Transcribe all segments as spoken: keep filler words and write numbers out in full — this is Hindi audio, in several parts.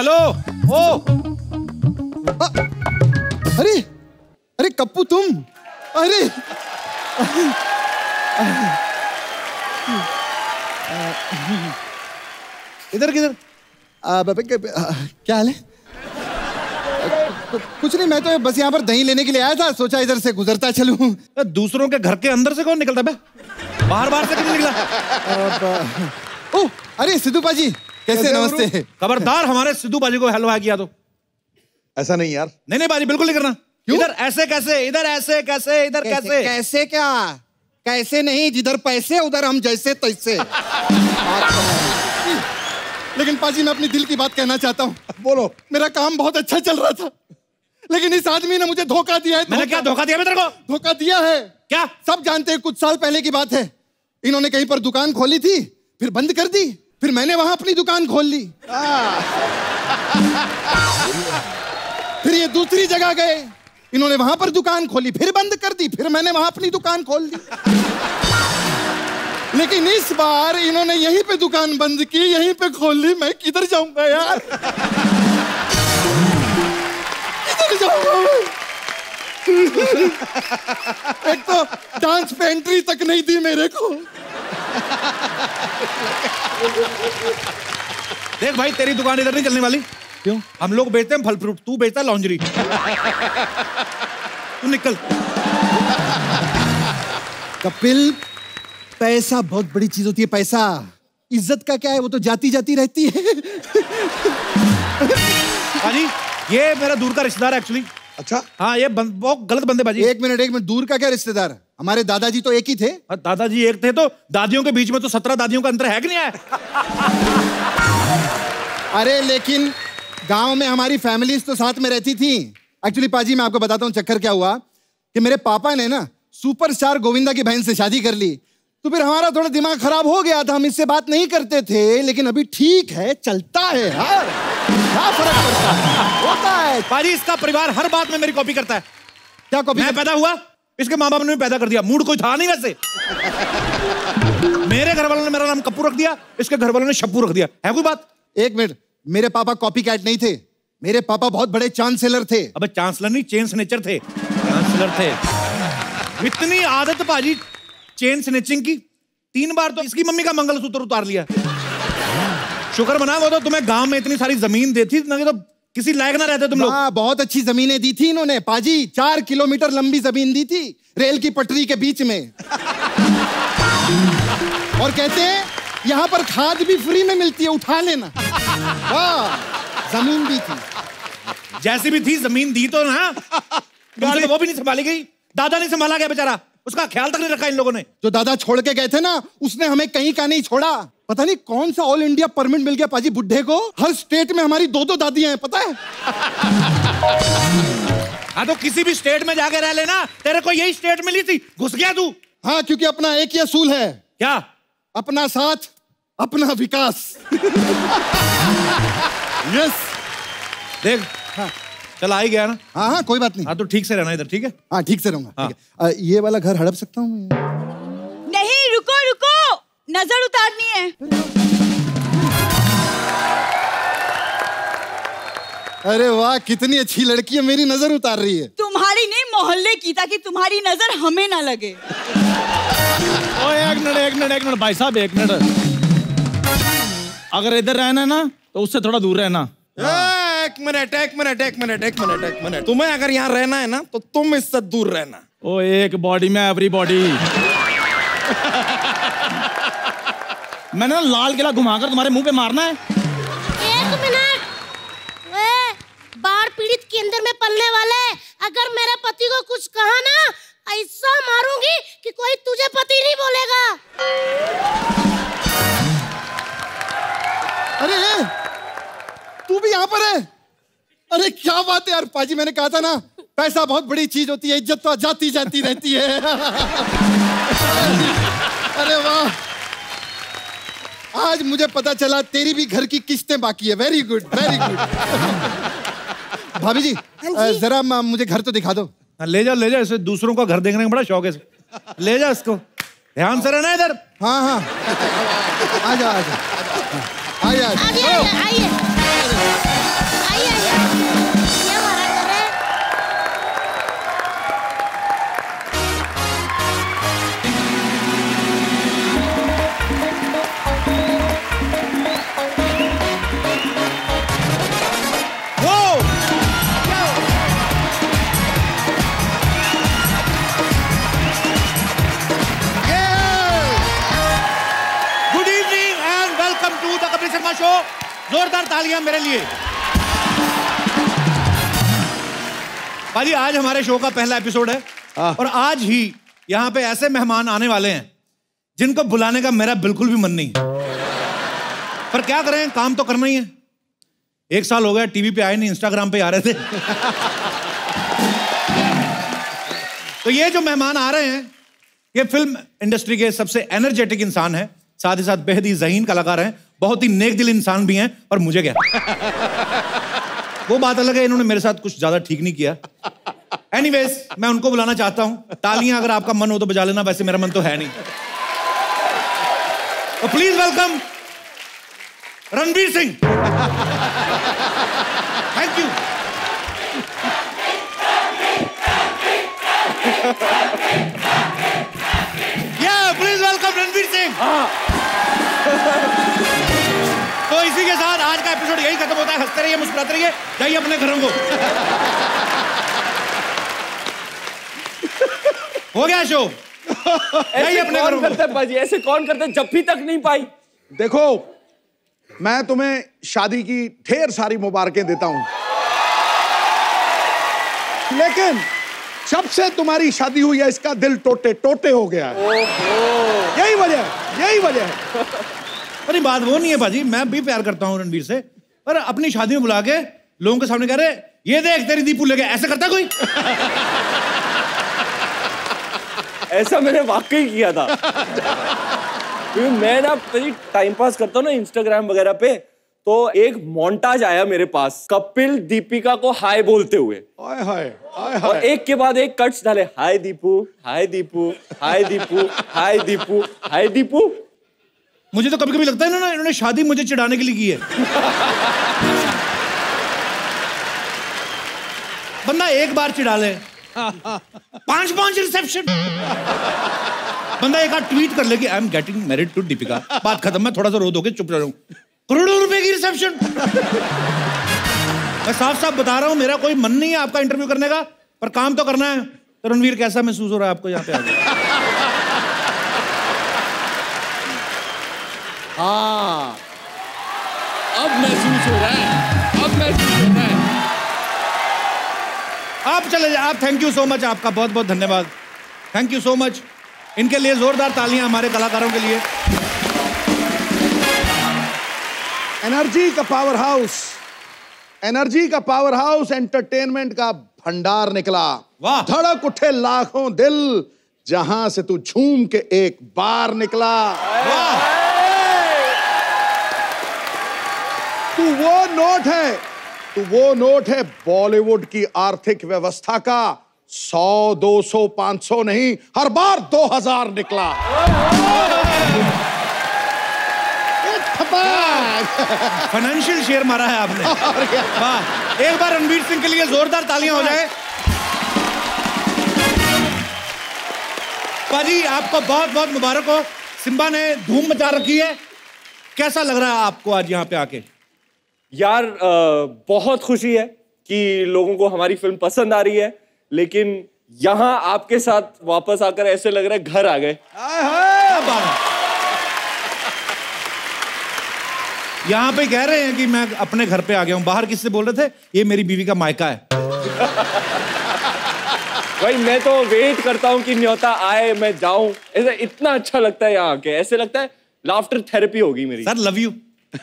हेलो ओ आ, अरे अरे कप्पू तुम, अरे इधर किधर? क्या हाल है? कुछ नहीं, मैं तो बस यहाँ पर दही लेने के लिए आया था, सोचा इधर से गुजरता चलूं। दूसरों के घर के अंदर से कौन निकलता बे? बाहर बाहर से क्यों निकला? ओह अरे सिद्धू पाजी कैसे? नमस्ते। खबरदार हमारे सिद्धू पाजी को हेलो हाय किया तो। ऐसा नहीं यार। नहीं नहीं पाजी बिल्कुल नहीं करना। इधर ऐसे कैसे, इधर ऐसे कैसे, इधर कैसे कैसे, कैसे क्या कैसे नहीं, जिधर पैसे उधर हम जैसे तैसे। लेकिन पाजी मैं अपनी दिल की बात कहना चाहता हूँ। बोलो। मेरा काम बहुत अच्छा चल रहा था, लेकिन इस आदमी ने मुझे धोखा दिया है। मैंने क्या धोखा दिया? तेरे को धोखा दिया है। क्या? सब जानते हैं, कुछ साल पहले की बात है। इन्होंने कहीं पर दुकान खोली थी, फिर बंद कर दी, फिर मैंने वहां अपनी दुकान खोल ली। फिर ये दूसरी जगह गए, इन्होंने वहां पर दुकान खोली, फिर बंद कर दी, फिर मैंने वहां अपनी दुकान खोल ली। लेकिन इस बार इन्होंने यहीं पे दुकान बंद की, यहीं पे खोल ली। मैं किधर जाऊंगा यार? किधर जाऊंगा मैं? एक तो डांस पे एंट्री तक नहीं दी मेरे को। देख भाई तेरी दुकान इधर नहीं चलने वाली। क्यों? हम लोग बेचते हैं फल फ्रूट, तू बेचता है लॉन्जरी। तू निकल। कपिल पैसा बहुत बड़ी चीज होती है। पैसा, इज्जत का क्या है, वो तो जाती जाती रहती है। हाजी ये मेरा दूर का रिश्तेदार है एक्चुअली। अच्छा हाँ, ये बहुत गलत बंदे बाजी। एक मिनट एक मिनट, दूर का क्या रिश्तेदार? हमारे दादाजी तो एक ही थे। दादाजी एक थे तो दादियों के बीच में तो सत्रह दादियों का अंतर है कि नहीं है? अरे लेकिन गांव में हमारी फैमिलीज तो साथ में रहती थी। एक्चुअली पाजी मैं आपको बताता हूँ चक्कर क्या हुआ कि मेरे पापा ने ना सुपरस्टार गोविंदा की बहन से शादी कर ली, तो फिर हमारा थोड़ा दिमाग खराब हो गया था, हम इससे बात नहीं करते थे। लेकिन अभी ठीक है, चलता है यार, क्या फर्क पड़ता है, होता है। पाजी इसका परिवार हर बात में मेरी कॉपी करता है। क्या कॉपी? मैं पैदा हुआ, इसके माँ बाप ने भी पैदा कर दिया, मूड कोई था नहीं वैसे। मेरे घर वालों ने मेरा नाम कप्पू रख दिया, इसके घर वालों ने शप्पू रख दिया। है कोई बात? एक मिनट, मेरे पापा कॉपी कैट नहीं थे, मेरे पापा बहुत बड़े चांसलर थे। अबे चांसलर नहीं, चेन स्नेचर थे। चांसलर थे। इतनी आदत पाजी चेन स्नेचिंग की, तीन बार तो इसकी मम्मी का मंगलसूत्र उतार लिया। शुक्र मना वो तो तुम्हें गांव में इतनी सारी जमीन देती ना, तो किसी लायक ना रहते तुम लोग। हाँ, बहुत अच्छी जमीनें दी थी इन्होंने पाजी, चार किलोमीटर लंबी जमीन दी थी रेल की पटरी के बीच में। और कहते हैं यहाँ पर खाद भी फ्री में मिलती है, उठा लेना। वाह, जमीन भी थी। जैसी भी थी जमीन दी तो ना, गाड़ी वो भी नहीं संभाली गई, दादा नहीं संभाला गया बेचारा, उसका ख्याल तक नहीं रखा इन लोगों ने। जो दादा छोड़ के गए थे ना, उसने हमें कहीं का नहीं छोड़ा। पता नहीं कौन सा ऑल इंडिया परमिट मिल गया पाजी बुड्ढे को। हर स्टेट में हमारी दो दो दादियां हैं, पता है? हाँ तो किसी भी स्टेट में जाके रह लेना, तेरे को यही स्टेट मिली थी, घुस गया तू। हाँ, क्योंकि अपना एक ही असूल है। क्या? अपना साथ, अपना विकास। यस। देख हाँ, चल आ ही गया ना। हाँ हाँ कोई बात नहीं। हाँ तो ठीक से रहना इधर, ठीक है? हाँ ठीक से रहूंगा। हाँ। ठीक है। आ, ये वाला घर हड़प सकता हूँ मैं? नहीं, रुको रुको, नजर उतारनी है। अरे वाह, कितनी अच्छी लड़की है, मेरी नजर उतार रही है। तुम्हारी नहीं, मोहल्ले की, ताकि तुम्हारी नजर हमें ना लगे। ओ एक मिनट एक मिनट एक मिनट भाई साहब, एक मिनट। अगर इधर रहना है ना तो उससे थोड़ा दूर रहना। एक मिनट एक मिनट एक मिनट एक मिनट एक मिनट तुम्हें अगर यहाँ रहना है ना तो तुम इससे दूर रहना। ओ एक बॉडी में एवरी बॉडी। मैंने ना लाल किला घुमाकर तुम्हारे मुंह पे मारना है। एक मिनट, बाढ़ पीड़ित के अंदर में पलने वाले, अगर मेरे पति को कुछ कहा ना, ऐसा मारूंगी कि कोई तुझे पति नहीं बोलेगा। अरे तू भी यहाँ पर है? अरे क्या बात है यार पाजी, मैंने कहा था ना पैसा बहुत बड़ी चीज होती है, इज्जत तो जाती जाती रहती है। अरे वाह, आज मुझे पता चला तेरी भी घर की किस्तें बाकी है। Very good very good. भाभी जी जरा मुझे घर तो दिखा दो। ले जाओ ले जाओ, इसे दूसरों का घर देखने का बड़ा शौक है। ले जाओ इसको, ध्यान से रहना इधर। हाँ हाँ आ जाओ आ जाओ, आइए आइए। आइए आइए ये हमारा घर है। कपिल शर्मा शो, जोरदार तालियां मेरे लिए। भाई आज हमारे शो का पहला एपिसोड है और आज ही यहाँ पे ऐसे मेहमान आने वाले हैं जिनको बुलाने का मेरा बिल्कुल भी मन नहीं, पर क्या करें, काम तो करना ही है। एक साल हो गया टीवी पे आए नहीं, इंस्टाग्राम पे आ रहे थे। तो ये जो मेहमान आ रहे हैं ये फिल्म इंडस्ट्री के सबसे एनर्जेटिक इंसान है, साथ ही साथ बेहद ही ज़हीन कलाकार हैं, बहुत ही नेक दिल इंसान भी हैं, और मुझे क्या वो बात अलग है, इन्होंने मेरे साथ कुछ ज्यादा ठीक नहीं किया। एनीवेज मैं उनको बुलाना चाहता हूं। तालियां अगर आपका मन हो तो बजा लेना, वैसे मेरा मन तो है नहीं। तो please welcome Ranveer Singh. Thank you. या प्लीज वेलकम रणवीर सिंह। तो इसी के साथ आज का एपिसोड यही खत्म होता है। हंसते रहिए, मुस्कुराते रहिए, जाइए अपने घरों को। हो गया शो, जाइए अपने घरों को। बाजी ऐसे कौन करते, जप्फी तक नहीं पाई। देखो मैं तुम्हें शादी की ढेर सारी मुबारकें देता हूं, लेकिन जब से तुम्हारी शादी हुई है इसका दिल टोटे टोटे हो गया है। यही वजह है, यही वजह है। अरे बात वो नहीं है बाजी, मैं भी प्यार करता हूँ रणवीर से, पर अपनी शादी में बुला के लोगों के सामने कह रहे ये देख तेरी दीपू लेके, ऐसे करता कोई? ऐसा मैंने वाकई किया था। क्योंकि मैं ना टाइम पास करता हूँ ना इंस्टाग्राम वगैरह पे, तो एक मोन्टाज आया मेरे पास कपिल दीपिका को हाय बोलते हुए। हाय हाय हाय और एक के बाद एक कट्स डाले, हाय दीपू, हाय दीपू, हाय दीपू, हाय दीपू, हाय दीपू। मुझे तो कभी कभी लगता है इन्होंने इन्होंने शादी मुझे चिढ़ाने के लिए की है। बंदा एक बार चिढ़ा ले, पांच पांच रिसेप्शन। बंदा एक बार ट्वीट कर ले कि I am getting married to Deepika, बात खत्म। मैं थोड़ा सा रो दोगे, चुप रहूं। करोड़ों रुपए की रिसेप्शन। मैं साफ साफ बता रहा हूं, मेरा कोई मन नहीं है आपका इंटरव्यू करने का, पर काम तो करना है। तो रणवीर कैसा महसूस हो रहा है आपको यहाँ पे आके? हाँ अब महसूस हो रहा है, अब महसूस हो रहा है। आप चले जाए, आप। थैंक यू सो मच, आपका बहुत बहुत धन्यवाद। Thank you so much. इनके लिए जोरदार तालियां हमारे कलाकारों के लिए। एनर्जी का पावर हाउस, एनर्जी का पावर हाउस, एंटरटेनमेंट का भंडार निकला। वाह। धड़क उठे लाखों दिल, जहां से तू झूम के एक बार निकला। वाह। तू वो नोट है, तू वो नोट है बॉलीवुड की आर्थिक व्यवस्था का। सौ, दो सौ, पांच सौ नहीं, हर बार दो हजार निकला। फाइनेंशियल शेयर मारा है आपने। वाह। एक बार रणवीर सिंह के लिए जोरदार तालियां हो जाए। पाजी आपको बहुत बहुत मुबारक हो, सिम्बा ने धूम मचा रखी है। कैसा लग रहा है आपको आज यहाँ पे आके? यार आ, बहुत खुशी है कि लोगों को हमारी फिल्म पसंद आ रही है, लेकिन यहाँ आपके साथ वापस आकर ऐसे लग रहा है घर आ गए। यहाँ पे कह रहे हैं कि मैं अपने घर पे आ गया हूँ। बाहर किससे बोल रहे थे? ये मेरी बीवी का मायका है। भाई मैं तो वेट करता हूँ कि न्योता आए, मैं जाऊं। ऐसा इतना अच्छा लगता है यहाँ आके, ऐसे लगता है लाफ्टर थेरेपी होगी मेरी। Sir love you.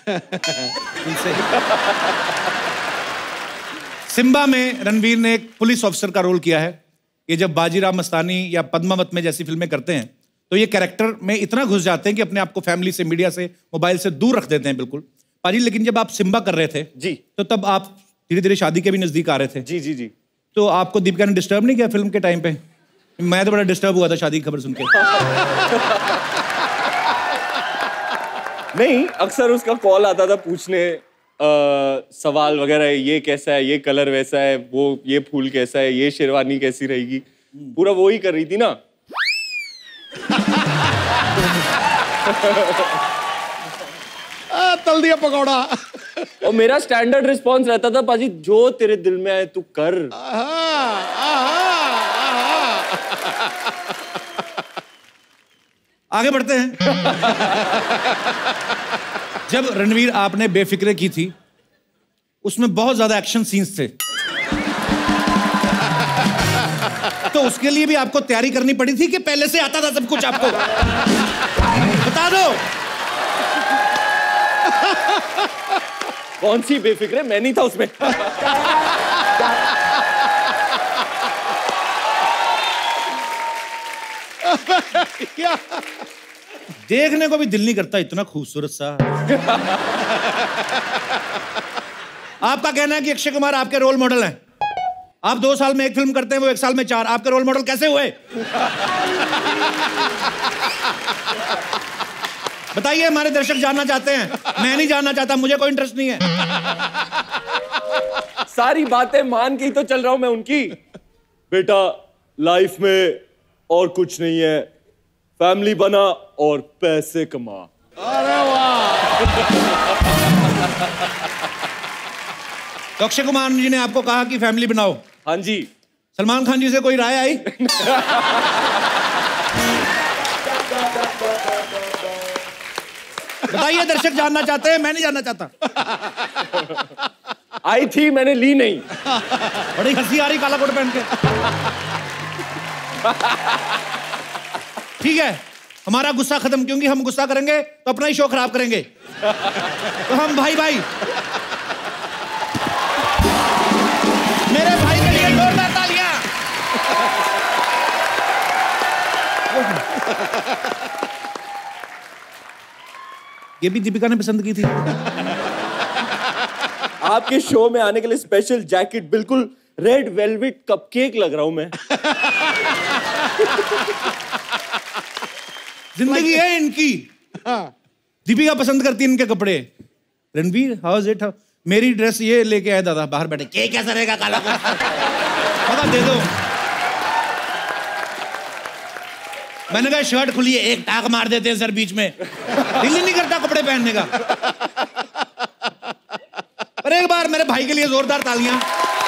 सिम्बा में रणवीर ने एक पुलिस ऑफिसर का रोल किया है। ये जब बाजीराव मस्तानी या पद्मावत में जैसी फिल्में करते हैं तो ये कैरेक्टर में इतना घुस जाते हैं कि अपने आप को फैमिली से, मीडिया से, मोबाइल से दूर रख देते हैं बिल्कुल। पाजी लेकिन जब आप सिम्बा कर रहे थे जी, तो तब आप धीरे धीरे शादी के भी नजदीक आ रहे थे। जी जी जी। तो आपको दीपिका ने डिस्टर्ब नहीं किया फिल्म के टाइम पे? मैं तो बड़ा डिस्टर्ब हुआ था शादी की खबर सुन के। नहीं, अक्सर उसका कॉल आता था पूछने सवाल वगैरह, ये कैसा है, ये कलर वैसा है, वो ये फूल कैसा है, ये शेरवानी कैसी रहेगी, पूरा वो ही कर रही थी ना। आ, तल दिया पकौड़ा। और मेरा स्टैंडर्ड रिस्पॉन्स रहता था, पाजी जो तेरे दिल में आए तू कर। आहा, आहा, आहा। आगे बढ़ते हैं। जब रणवीर आपने बेफिक्रे की थी, उसमें बहुत ज्यादा एक्शन सीन्स थे, तो उसके लिए भी आपको तैयारी करनी पड़ी थी कि पहले से आता था सब कुछ आपको? बता दो। कौन सी बेफिक्रे? मैं नहीं था उसमें। क्या? देखने को भी दिल नहीं करता, इतना खूबसूरत सा। आपका कहना है कि अक्षय कुमार आपके रोल मॉडल हैं। आप दो साल में एक फिल्म करते हैं, वो एक साल में चार। आपके रोल मॉडल कैसे हुए? बताइए, हमारे दर्शक जानना चाहते हैं। मैं नहीं जानना चाहता, मुझे कोई इंटरेस्ट नहीं है। सारी बातें मान के ही तो चल रहा हूं मैं उनकी। बेटा, लाइफ में और कुछ नहीं है, फैमिली बना और पैसे कमा। अरे वाह। तो अक्षय कुमार जी ने आपको कहा कि फैमिली बनाओ? हाँ जी। सलमान खान जी से कोई राय आई? बताइए, दर्शक जानना चाहते हैं, मैं नहीं जानना चाहता। आई थी, मैंने ली नहीं। बड़ी हंसी आ रही काला कोट पहन के। ठीक है, हमारा गुस्सा खत्म, क्योंकि हम गुस्सा करेंगे तो अपना ही शो खराब करेंगे। तो हम भाई भाई, मेरे भाई के लिए जोरदार तालियां। ये भी दीपिका ने पसंद की थी। आपके शो में आने के लिए स्पेशल जैकेट, बिल्कुल रेड वेलवेट कपकेक लग रहा हूं मैं। जिंदगी है इनकी। दीपिका पसंद करती है इनके कपड़े। Ranveer, how is it? मेरी ड्रेस ये लेके आए दादा बाहर बैठे, के कैसा रहेगा काला कोट? दे दो। मैंने कहा शर्ट खुली है, एक टाक मार देते हैं सर बीच में, दिल ही नहीं करता कपड़े पहनने का। पर एक बार मेरे भाई के लिए जोरदार तालियां।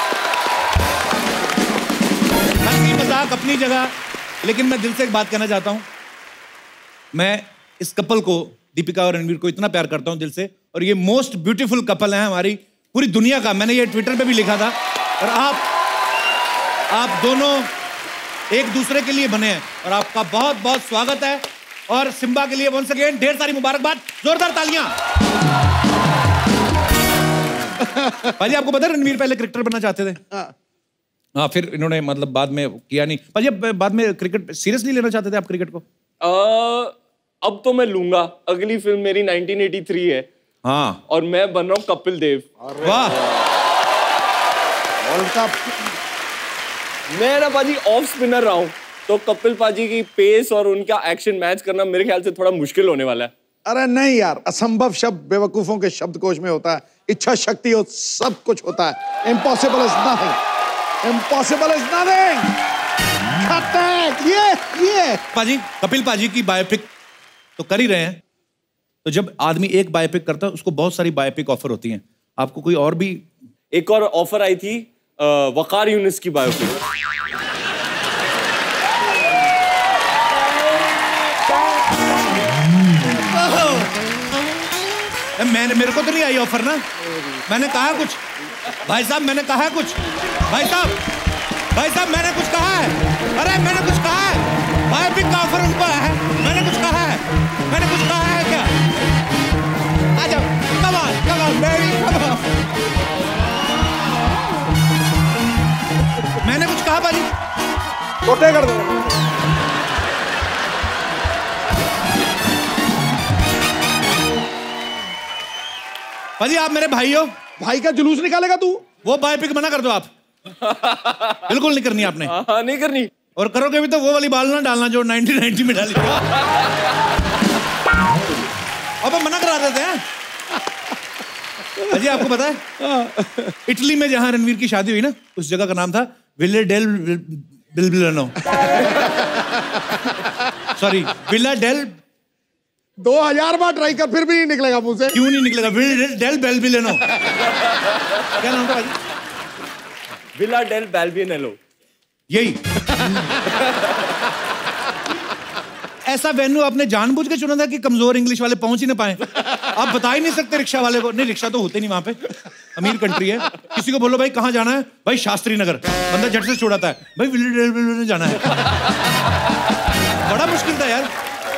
हंसी मजाक अपनी जगह, लेकिन मैं दिल से एक बात कहना चाहता हूं। मैं इस कपल को, दीपिका और रणवीर को, इतना प्यार करता हूं दिल से, और ये मोस्ट ब्यूटीफुल कपल है हमारी पूरी दुनिया का। मैंने ये ट्विटर पे भी लिखा था, और आप आप दोनों एक दूसरे के लिए बने हैं, और आपका बहुत बहुत स्वागत है। और सिम्बा के लिए वंस अगेन ढेर सारी मुबारकबाद, जोरदार तालियां। भाजी, आपको पता है रणवीर पहले क्रिकेटर बनना चाहते थे? हाँ, फिर इन्होंने मतलब बाद में किया नहीं। भाजी, बाद में क्रिकेट सीरियसली लेना चाहते थे आप क्रिकेट को? आ, अब तो मैं लूंगा। अगली फिल्म मेरी नाइनटीन एटी थ्री है। हाँ, और मैं बन रहा हूँ कपिल देव। वाह। World cup. मैं ना पाजी ऑफ स्पिनर रहा हूँ, तो कपिल पाजी की पेस और उनका एक्शन मैच करना मेरे ख्याल से थोड़ा मुश्किल होने वाला है। अरे नहीं यार, असंभव शब्द बेवकूफों के शब्दकोश में होता है, इच्छा शक्ति हो सब कुछ होता है। Impossible is nothing, impossible is nothing. ये ये पाजी, कपिल पाजी की बायोपिक तो कर ही रहे हैं, तो जब आदमी एक बायोपिक करता है उसको बहुत सारी बायोपिक ऑफर होती हैं। आपको कोई और भी? एक और ऑफर आई थी, आ, वकार यूनिस की बायोपिक। मैंने मेरे को तो नहीं आई ऑफर ना। मैंने कहा कुछ भाई साहब, मैंने कहा कुछ भाई साहब, भाई साहब मैंने कुछ कहा है? अरे मैंने कुछ कहा है? बायोपिक का ऑफर उनको आया है, मैंने कुछ कहा है? मैंने कुछ कहा है क्या? आ जाओ, come on, come on baby, come on. मैंने कुछ कहा भाजी? छोटे कर दो। भाजी, आप मेरे भाई हो। भाई का जुलूस निकालेगा तू? वो बायोपिक मना कर दो आप। बिल्कुल नहीं करनी आपने। हाँ, नहीं करनी। और करोगे भी तो वो वाली बाल ना डालना जो नाइनटीन नाइंटी में डाली। अब मना करा देते हैं। अजय आपको पता है इटली में जहां रणवीर की शादी हुई ना, उस जगह का नाम था Villa del Balbianello. Sorry, Villa del. दो हजार बार ट्राई कर फिर भी नहीं निकलेगा मुंह से। क्यों नहीं निकलेगा? Villa del Balbianello. क्या नाम था भाई? Villa del Balbianello. यही। ऐसा वेन्यू आपने जानबूझ के चुना था कि कमजोर इंग्लिश वाले पहुंच ही ना पाए? आप बता ही नहीं सकते रिक्शा वाले को। नहीं, रिक्शा तो होते नहीं वहां पे, अमीर कंट्री है। किसी को बोलो भाई कहाँ जाना है, भाई शास्त्री नगर, बंदा झट से छोड़ाता है, भाई विले जाना है। बड़ा मुश्किल था यार।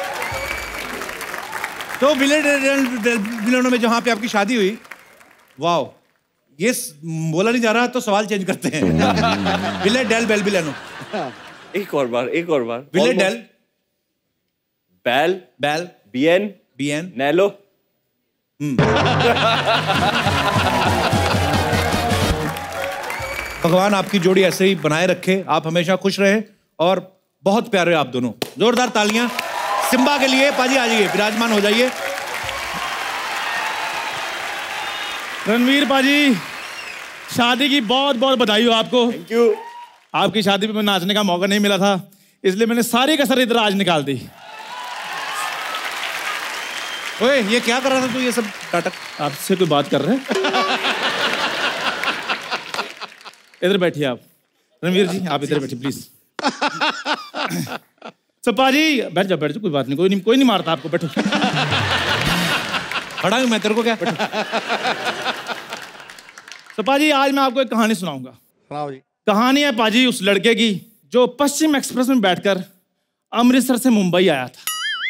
तो विले में जहां पे आपकी शादी हुई, वाह, ये बोला नहीं जा रहा तो सवाल चेंज करते हैं। Villa del Balbianello. एक और बार, एक और बार। विले डेल बैल बैल बीएन बीएन नेलो। भगवान आपकी जोड़ी ऐसे ही बनाए रखे, आप हमेशा खुश रहे और बहुत प्यारे आप दोनों। जोरदार तालियां सिम्बा के लिए। पाजी आ जाइए, विराजमान हो जाइए। रणवीर पाजी, शादी की बहुत बहुत बधाई हो आपको। Thank you. आपकी शादी में नाचने का मौका नहीं मिला था, इसलिए मैंने सारी कसर इधर आज निकाल दी। ओए, ये क्या कर रहा था तू? ये सब नाटक आपसे कोई बात कर रहे हैं? इधर बैठिए आप। रणवीर जी आप इधर बैठिए प्लीज। सपा जी बैठ जाओ, बैठ जाओ, कोई बात नहीं, कोई नहीं, कोई नहीं मारता आपको, बैठो। खड़ा हूं मैं, तेरे को क्या? सपा जी आज मैं आपको एक कहानी सुनाऊंगा। सुनाओ जी। कहानी है पाजी उस लड़के की जो पश्चिम एक्सप्रेस में बैठकर अमृतसर से मुंबई आया था।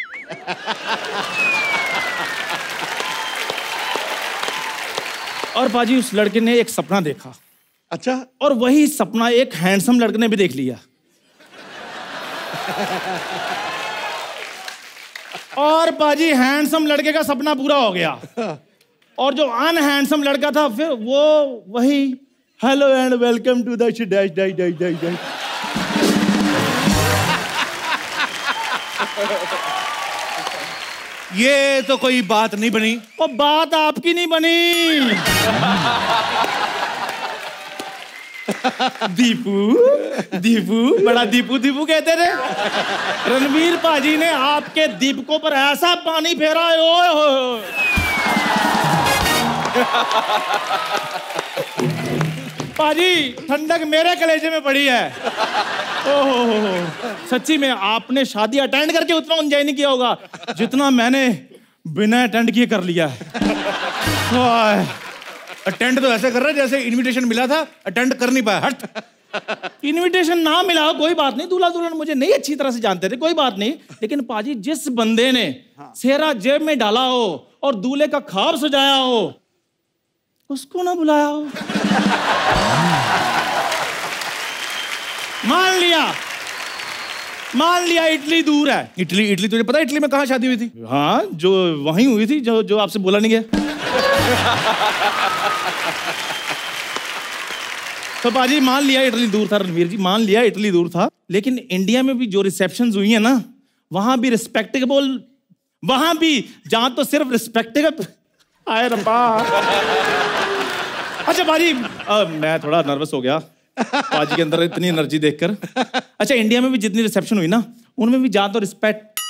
और पाजी उस लड़के ने एक सपना देखा। अच्छा। और वही सपना एक हैंडसम लड़के ने भी देख लिया। और पाजी हैंडसम लड़के का सपना पूरा हो गया, और जो अनहैंडसम लड़का था फिर वो वही hello and welcome to the dash dash dash dash dash. ये तो कोई बात नहीं बनी। वो बात आपकी नहीं बनी। दीपू दीपू बड़ा दीपू दीपू कहते थे। रणवीर पाजी ने आपके दीपकों पर ऐसा पानी फेरा है, ओए होए। पाजी ठंडक मेरे कलेजे में पड़ी है। ओहो, सच्ची में आपने शादी अटेंड करके उतना एंजॉय नहीं किया होगा जितना मैंने बिना अटेंड किए कर लिया है। अटेंड तो ऐसे कर रहा है जैसे इनविटेशन मिला था, अटेंड कर नहीं पाया। हट। इनविटेशन ना मिला हो कोई बात नहीं, दूल्हा दुल्हन मुझे नहीं अच्छी तरह से जानते थे, कोई बात नहीं, लेकिन पाजी जिस बंदे ने सेहरा जेब में डाला हो और दूल्हे का ख्वाब सजाया हो, उसको ना बुलाया हो। मान लिया मान लिया इटली दूर है। इटली इटली तुझे पता है इटली में कहाँ शादी हुई थी? हाँ, जो वहीं हुई थी जो जो आपसे बोला नहीं गया। तो पाजी मान लिया इटली दूर था, रणवीर जी मान लिया इटली दूर था, लेकिन इंडिया में भी जो रिसेप्शंस हुई है ना, वहां भी रिस्पेक्टेबल, वहां भी जहां तो सिर्फ रिस्पेक्टेबल आए रब्बा। अच्छा पाजी, आ, मैं थोड़ा नर्वस हो गया पाजी के अंदर इतनी एनर्जी देखकर। अच्छा, इंडिया में भी जितनी रिसेप्शन हुई ना, उनमें भी जहां तो रिस्पेक्ट।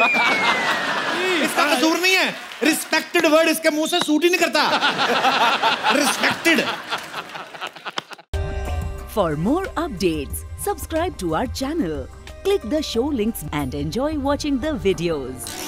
इसका कसूर नहीं है, रिस्पेक्टेड वर्ड इसके मुंह से सूट ही नहीं करता। Respected. For more updates, subscribe to our channel, click the show links and enjoy watching the videos.